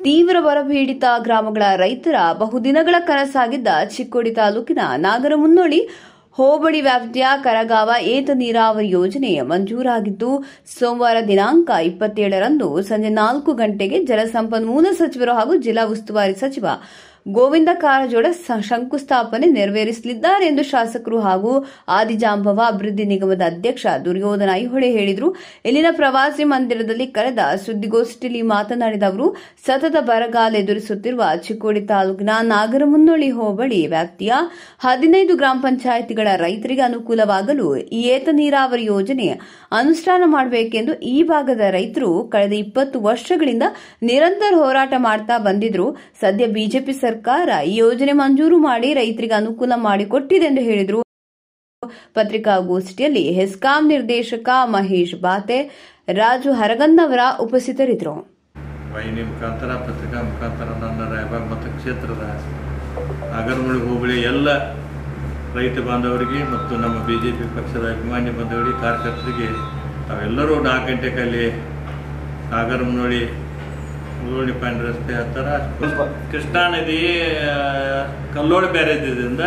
ತೀವ್ರ ಬರಪೀಡಿತ ಗ್ರಾಮಗಳ ರೈತರ ಬಹುದಿನಗಳ ಕನಸಾಗಿದ್ದ ಚಿಕ್ಕೋಡಿ ತಾಲೂಕಿನ ನಾಗರಮುನ್ನೋಳಿ ಹೋಬಳಿ ವ್ಯಾಪ್ತಿಯ ಕರಗಾವ ಏತ ನೀರಾವರಿ ಯೋಜನೆ ಮಂಜೂರಾಗಿದ್ದು ಸೋಮವಾರ ದಿನಾಂಕ 27ರಂದು ಸಂಜೆ 4 ಗಂಟೆಗೆ ಜಲಸಂಪನ್ಮೂಲ ಸಚಿವರು ಹಾಗೂ ಜಿಲ್ಲಾ ಉಸ್ತುವಾರಿ ಸಚಿವ ಗೋವಿಂದ ಕಾರಜೋಳ ಶಂಕುಸ್ಥಾಪನೆ ನೆರವೇರಿಸಲಿದ್ದಾರೆ ಎಂದು ಶಾಸಕರು ಹಾಗೂ ಆದಿಜಾಂಬವ ಅಭಿವೃದ್ಧಿ ನಿಗಮದ ಅಧ್ಯಕ್ಷ ದುರ್ಯೋಧನ ಐಹೊಳೆ ಹೇಳಿದರು. ಇಲ್ಲಿನ ಪ್ರವಾಸಿ ಮಂದಿರದಲ್ಲಿ ಕರೆದ ಸುದ್ದಿಗೋಷ್ಠಿಯಲ್ಲಿ ಮಾತನಾಡಿದ ಅವರು, ಸತತ ಬರಗಾಲ ಎದುರಿಸುತ್ತಿರುವ ಚಿಕ್ಕೋಡಿ ತಾಲೂಕಿನ ನಾಗರಮುನ್ನೋಳಿ ಹೋಬಳಿ ವ್ಯಾಪ್ತಿಯ 15 ಗ್ರಾಮ ಪಂಚಾಯಿತಿಗಳ ರೈತರಿಗೆ ಅನುಕೂಲವಾಗಲು ಈ ಏತ ನೀರಾವರಿ ಯೋಜನೆ ಅನುಷ್ಠಾನ ಮಾಡಬೇಕೆಂದು ಈ ಭಾಗದ ರೈತರು ಕಳೆದ 20 ವರ್ಷಗಳಿಂದ ನಿರಂತರ ಹೋರಾಟ ಮಾಡುತ್ತಾ ಬಂದಿದ್ರು. ಸದ್ಯ ಬಿಜೆಪಿ ಸರ್ಕಾರ ಈ ಯೋಜನೆ ಮಂಜೂರು ಮಾಡಿ ರೈತರಿಗೆ ಅನುಕೂಲ ಮಾಡಿಕೊಟ್ಟಿದೆ ಎಂದು ಹೇಳಿದರು. ಪತ್ರಿಕಾಗೋಷ್ಠಿಯಲ್ಲಿ ಹೆಸ್ಕಾಂ ನಿರ್ದೇಶಕ ಮಹೇಶ್ ಬಾತೆ, ರಾಜು ಹರಗನ್ನವರ ಉಪಸ್ಥಿತರಿದ್ದರು. ವಾಹಿನಿ ಮುಖಾಂತರ ಪತ್ರಿಕಾ ಮುಖಾಂತರ ನನ್ನ ರಾಯಬಾಗ್ ಮತಕ್ಷೇತ್ರದ ನಾಗರಮುನ್ನೋಳಿ ಹೋಬಳಿ ಎಲ್ಲ ರೈತ ಬಾಂಧವರಿಗೆ ಮತ್ತು ನಮ್ಮ ಬಿಜೆಪಿ ಪಕ್ಷದ ಅಭಿಮಾನಿ ಬಂಧುಗಳಿಗೆ, ಕಾರ್ಯಕರ್ತರಿಗೆ ತಾವೆಲ್ಲರೂ 4 ಗಂಟೆಗೆ ನಾಗರಮುನ್ನೋಳಿ ಮುಳ್ಳೋಳಿ ಪಾಂಡ್ ರಸ್ತೆ ಹತ್ತಿರ ಕೃಷ್ಣಾ ನದಿ ಕಲ್ಲೋಳಿ ಬ್ಯಾರೇಜಿಂದ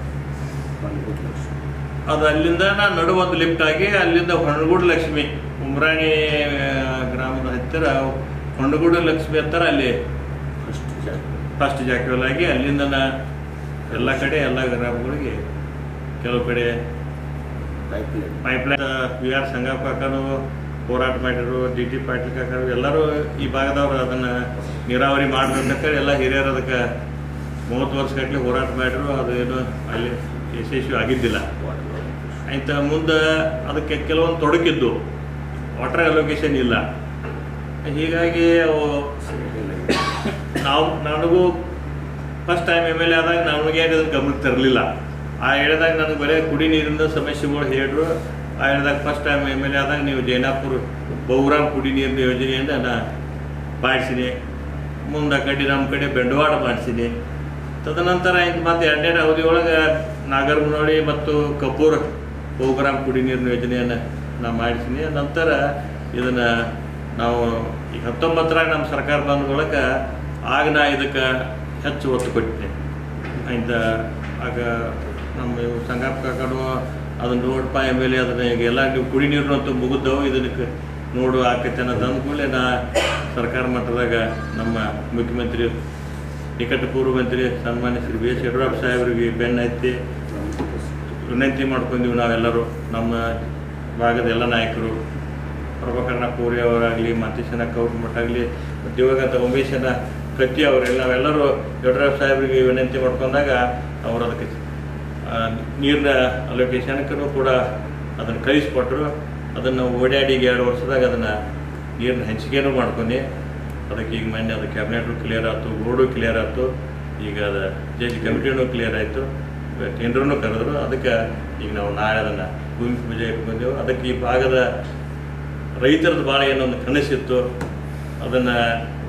ಅದು ಅಲ್ಲಿಂದ ನಡುವೊಂದು ಲಿಫ್ಟ್ ಆಗಿ ಅಲ್ಲಿಂದ ಹೊಂಡಗೂಡು ಲಕ್ಷ್ಮಿ ಉಮ್ರಾಣಿ ಗ್ರಾಮದ ಹತ್ತಿರ ಹೊಂಡಗೂಡು ಲಕ್ಷ್ಮಿ ಹತ್ತಿರ ಅಲ್ಲಿ ಫಸ್ಟ್ ಜಾಕಲಾಗಿ ಅಲ್ಲಿಂದ ಎಲ್ಲ ಕಡೆ ಎಲ್ಲ ಗ್ರಾಮಗಳಿಗೆ ಕೆಲವು ಕಡೆ ಪೈಪ್ಲೈನ್ ವಿ ಆರ್ ಸಂಗಪ್ಪ ಕಾಕರು ಹೋರಾಟ ಮಾಡಿದ್ರು, DT ಪಾಟೀಲ್ ಕಾಕರು ಎಲ್ಲರೂ ಈ ಭಾಗದವರು ಅದನ್ನು ನೀರಾವರಿ ಮಾಡಬೇಕಂತೇಳಿ ಎಲ್ಲ ಹಿರಿಯರು ಅದಕ್ಕೆ 30 ವರ್ಷಗಟ್ಟಲೆ ಹೋರಾಟ ಮಾಡಿದ್ರು. ಅದೇನು ಅಲ್ಲಿ ಯಶಸ್ವಿ ಆಗಿದ್ದಿಲ್ಲ. ಆಯ್ತು, ಮುಂದೆ ಅದಕ್ಕೆ ಕೆಲವೊಂದು ತೊಡಕಿದ್ದು, ವಾಟರ್ ಅಲೋಕೇಶನ್ ಇಲ್ಲ. ಹೀಗಾಗಿ ನನಗೂ ಫಸ್ಟ್ ಟೈಮ್ MLA ಆದಾಗ ನಮಗೆ ಅದನ್ನು ಗಮನಕ್ಕೆ ತರಲಿಲ್ಲ. ಆ ಹೇಳಿದಾಗ ನನಗೆ ಬರೀ ಕುಡಿ ನೀರಿನ ಸಮಸ್ಯೆಗಳು ಹೇಳಿದ್ರು. ಆ ಹೇಳಿದಾಗ ಫಸ್ಟ್ ಟೈಮ್ MLA ಆದಾಗ ನೀವು ಜೈನಾಪುರ ಬಹುಗ್ರಾಮ್ ಕುಡಿ ನೀರಿನ ಯೋಜನೆಯಿಂದ ನಾನು ಮಾಡಿಸಿನಿ. ಮುಂದೆ ಕಡೆ ನಮ್ಮ ಕಡೆ ಬೆಂಡವಾಡ ಮಾಡಿಸಿನಿ. ತದನಂತರ ಮತ್ತು 2ನೇ ಅವಧಿ ಒಳಗೆ ನಾಗರಮುನ್ನೋಳಿ ಮತ್ತು ಕಪೂರ್ ಬಹುಗ್ರಾಮ್ ಕುಡಿ ನೀರಿನ ಯೋಜನೆಯನ್ನು ನಾನು ಮಾಡಿಸಿನಿ. ನಂತರ ಇದನ್ನು ನಾವು ಈಗ 19ರಾಗ ನಮ್ಮ ಸರ್ಕಾರ ಬಂದ ಒಳಗೆ ಆಗ ನಾ ಇದಕ್ಕೆ ಹೆಚ್ಚು ಒತ್ತು ಕೊಟ್ಟಿದ್ದೆ. ಆಯ್ತು, ಆಗ ನಮ್ಮ ಸಂಗಪ್ಪ ಕಾಕಡು ಅದನ್ನು ನೋಡಪ್ಪ MLA ಅದನ್ನ ಈಗೆಲ್ಲ ನೀವು ಕುಡಿ ನೀರಿನಂತೂ ಮುಗಿದವು, ಇದಕ್ಕೆ ನೋಡು ಆಕೈತೆ ಅನ್ನೋದು ಅಂದ್ಕೂಡಲೇ ನಾ ಸರ್ಕಾರ ಮಟ್ಟದಾಗ ನಮ್ಮ ಮುಖ್ಯಮಂತ್ರಿ ನಿಕಟ ಪೂರ್ವ ಮಂತ್ರಿ ಸನ್ಮಾನ್ಯ ಶ್ರೀ BS ಯಡಿಯೂರಪ್ಪ ಸಾಹೇಬರಿಗೆ ಬೆನ್ನು ಹತ್ತಿ ವಿನಂತಿ ಮಾಡ್ಕೊಂಡಿವಿ. ನಾವೆಲ್ಲರೂ ನಮ್ಮ ಭಾಗದ ಎಲ್ಲ ನಾಯಕರು, ಪ್ರಭಾಕರಣ ಕೋರಿ ಅವರಾಗಲಿ, ಮಾತೀಶನ ಕೌರ್ಮಠ ಆಗಲಿ, ಮತ್ತು ದಿವಂಗತ ಉಮೇಶನ ಕತ್ತಿ ಅವರೆಲ್ಲ ನಾವೆಲ್ಲರೂ ಯಡಿಯೂರಪ್ಪ ಸಾಹೇಬರಿಗೆ ವಿನಂತಿ ಮಾಡ್ಕೊಂಡಾಗ ಅವರು ಅದಕ್ಕೆ ನೀರಿನ ಅಲೋಕೇಶನ್ಗೂ ಕೂಡ ಅದನ್ನು ಕಳಿಸ್ಕೊಟ್ರು. ಅದನ್ನು ಓಡಾಡಿ 2 ವರ್ಷದಾಗ ಅದನ್ನು ನೀರಿನ ಹಂಚಿಕೆನೂ ಮಾಡ್ಕೊಂಡು ಅದಕ್ಕೆ ಈಗ ಮೊನ್ನೆ ಅದು ಕ್ಯಾಬಿನೆಟು ಕ್ಲಿಯರ್ ಆಯ್ತು, ಬೋರ್ಡು ಕ್ಲಿಯರ್ ಆಯ್ತು, ಈಗ ಅದು ಜಡ್ಜ್ ಕಮಿಟಿನೂ ಕ್ಲಿಯರ್ ಆಯಿತು, ಟೆಂಡರ್ನೂ ಕರೆದ್ರು. ಅದಕ್ಕೆ ಈಗ ನಾವು ನಾಳೆ ಅದನ್ನು ಭೂಮಿ ಪೂಜೆ ಇಟ್ಕೊಂಡೆವು. ಅದಕ್ಕೆ ಈ ಭಾಗದ ರೈತರದ್ದು ಭಾಳ ಏನೊಂದು ಕನಸಿತ್ತು. ಅದನ್ನು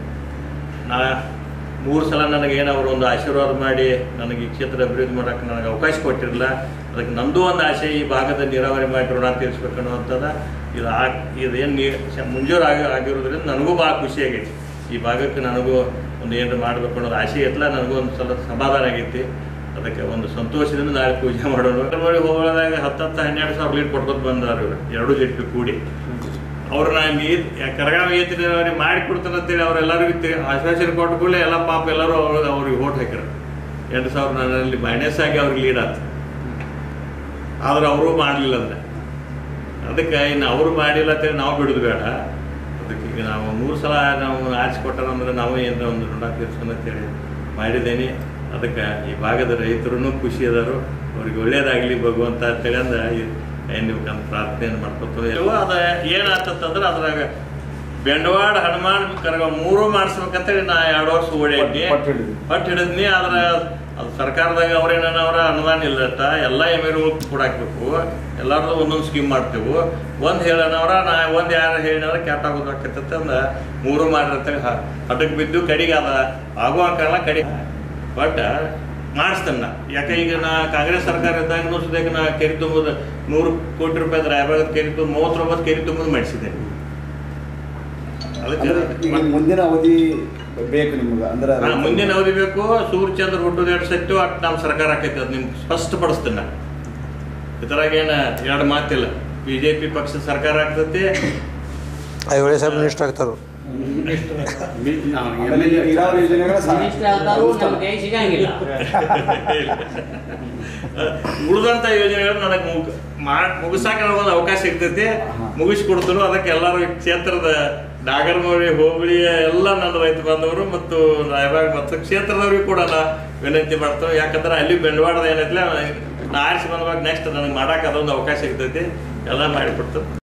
3 ಸಲ ನನಗೇನು ಅವರು ಒಂದು ಆಶೀರ್ವಾದ ಮಾಡಿ ನನಗೆ ಈ ಕ್ಷೇತ್ರ ಅಭಿವೃದ್ಧಿ ಮಾಡೋಕ್ಕೆ ನನಗೆ ಅವಕಾಶ ಕೊಟ್ಟಿರಲಿಲ್ಲ. ಅದಕ್ಕೆ ನಮ್ಮದು ಒಂದು ಆಸೆ, ಈ ಭಾಗದ ನೀರಾವರಿ ಮಾಡಿ ಋಣ ತೀರಿಸ್ಬೇಕು ಅನ್ನೋವಂಥದ್ದು. ಇದೇನು ಮುಂಜೂರು ಆಗಿರೋದ್ರಿಂದ ನನಗೂ ಭಾಳ ಖುಷಿಯಾಗೈತಿ. ಈ ಭಾಗಕ್ಕೆ ನನಗೂ ಒಂದು ಏನು ಮಾಡಬೇಕು ಅನ್ನೋದು ಆಸೆ ಇತ್ತಲ್ಲ, ನನಗೂ ಒಂದು ಸ್ವಲ್ಪ ಸಮಾಧಾನ ಆಗೈತಿ. ಅದಕ್ಕೆ ಒಂದು ಸಂತೋಷದಿಂದ ನಾಳೆ ಪೂಜೆ ಮಾಡೋಣ. ನೋಡಿ ಹೋಗೋದಾಗ 10-12 ಸಾವಿರ ಲೀಟರ್ ಕೊಟ್ಕೊತ ಬಂದವರು ಇವರು 2 ಲೀಟ್ರ್ ಕೂಡಿ. ಅವ್ರನ್ನ ಕರಗಾವ ಏತ ನೀರಾವರಿ ಮಾಡಿ ಕೊಡ್ತಾನಂತೇಳಿ ಅವರೆಲ್ಲರಿಗೂ ಆಶ್ವಾಸನೆ ಕೊಟ್ಟ ಕೂಡಲೇ ಎಲ್ಲ ಪಾಪ ಎಲ್ಲರೂ ಅವ್ರಿಗೆ ಓಟ್ ಹಾಕ್ಯಾರ. 2,000 ನನ್ನಲ್ಲಿ ಮೈನಸ್ ಆಗಿ ಅವ್ರಿಗೆ ಲೀಡ್ ಆಯ್ತು. ಆದ್ರೆ ಅವರು ಮಾಡಲಿಲ್ಲ. ಅದಕ್ಕೆ ಇನ್ನು ಅವರು ಮಾಡಿಲ್ಲ ಅಂತೇಳಿ ನಾವು ಬಿಡೋದು ಬೇಡ. ಅದಕ್ಕೆ ಈಗ ನಾವು 3 ಸಲ ನಾವು ಆರಿಸಿಕೊಟ್ಟಾರಂದ್ರೆ ನಾವು ಏನಾರ ಒಂದು ಋಣ ತೀರ್ಸೋಣ ಅಂತೇಳಿ ಮಾಡಿದ್ದೇನೆ. ಅದಕ್ಕೆ ಈ ಭಾಗದ ರೈತರು ಖುಷಿ ಅದಾರು, ಅವ್ರಿಗೆ ಒಳ್ಳೇದಾಗಲಿ ಭಗವಂತ ಅಂತೇಳಿ ಅಂದ್ರೆ ನೀವು ಪ್ರಾರ್ಥನೆಯನ್ನು ಮಾಡ್ಕೊತೀವಿ. ಅದು ಏನಾಗ್ತಂದ್ರೆ ಅದ್ರಾಗ ಬೆಂಡವಾಡ ಹನುಮಾನ್ ಕರಗ 3 ಮಾಡಿಸ್ಬೇಕಂತೇಳಿ ನಾ 2 ವರ್ಷ ಓಡಾಡಿ ಪಟ್ಟು ಹಿಡಿದ್ನಿ. ಆದ್ರೆ ಅದು ಸರ್ಕಾರದಾಗ ಅವ್ರೇನವ್ರ ಅನುದಾನ ಇಲ್ಲತ್ತ, ಎಲ್ಲ MLAಗಳು ಕೂಡ ಹಾಕ್ಬೇಕು, ಎಲ್ಲರದು ಒಂದೊಂದು ಸ್ಕೀಮ್ ಮಾಡ್ತೇವೆ. ಒಂದು ಹೇಳೋನವ್ರ ಒಂದು ಯಾರು ಹೇಳಿನವ್ರ ಕ್ಯಾಟ್ ಆಗೋದು ಆಕತ್ತಂದ್ರೆ 3 ಮಾಡಿರ್ತೇವೆ. ಹಠಕ್ಕೆ ಬಿದ್ದು ಕಡೆಗೆ ಅದ ಆಗುವಂಕಲ್ಲ ಕಡೆಗೆ ಬಟ್ ಮಾಡಿಸ್ತೇನೆ ನಾ. ಯಾಕೆ ಈಗ ನಾ ಕಾಂಗ್ರೆಸ್ ಸರ್ಕಾರ ಇದ್ದಾಗ ಸದ್ಯಕ್ಕೆ ನಾ ಕೆರೆ ತುಂಬೋದು 100 ಕೋಟಿ ರೂಪಾಯಿ ರಾಯಬಾಗದ ಕೆರೆ ತುಂಬ 39 ಕೆರೆ ತುಂಬೋದು ಮಾಡಿಸಿದ್ದೇನೆ. ಅದಕ್ಕೆ ಈಗ ಮುಂದಿನ ಅವಧಿ ಬೇಕು ನಿಮ್ಗೆ ಅಂದ್ರೆ ಮುಂದಿನ ಅವಧಿ ಬೇಕು. ಸೂರ್ಯಚಂದ್ರ ಹುಟ್ಟೋದು 2 ಸೆಟ್ಟು ಅಟ್ ನಮ್ಮ ಸರ್ಕಾರ ಆಕೈತಿ. ಅದು ನಿಮ್ಗೆ ಸ್ಪಷ್ಟಪಡಿಸ್ತೇನೆ. ಇದ್ರಾಗ ಏನು ಎರಡು ಮಾತಿಲ್ಲ. ಬಿಜೆಪಿ ಪಕ್ಷದ ಸರ್ಕಾರ ಆಗ್ತೈತಿ, ಐಹೊಳೆ ಸಾಹೇಬ್ ಮಿನಿಸ್ಟರ್ ಆಗ್ತಾರೆ. ಉಳಿದಂತ ಯೋಜನೆಗಳು ನನಗೆ ಮುಗಿಸಾಕ ಒಂದು ಅವಕಾಶ ಸಿಗ್ತೈತಿ, ಮುಗಿಸ್ಕೊಡ್ತರು. ಅದಕ್ಕೆ ಎಲ್ಲರೂ ಕ್ಷೇತ್ರದ ನಾಗರಮೌಳಿ ಹೋಬಳಿ ಎಲ್ಲ ನನ್ನ ರೈತ ಬಾಂಧವರು ಮತ್ತು ರಾಯಬಾಗ್ ಮತ್ತು ಕ್ಷೇತ್ರದವ್ರಿಗೆ ಕೂಡ ನಾ ವಿನಂತಿ ಮಾಡ್ತೇವೆ. ಯಾಕಂದ್ರೆ ಅಲ್ಲಿ ಬಂಡವಾಳದ ಏನೈತಿಲ್ಲ ನಾ ಆರಿಸಿ ಬಂದಾಗ ನೆಕ್ಸ್ಟ್ ನನಗೆ ಮಾಡಕ್ಕೆ ಅದೊಂದು ಅವಕಾಶ ಸಿಗ್ತೈತಿ, ಎಲ್ಲ ಮಾಡಿಕೊಡ್ತೇವೆ.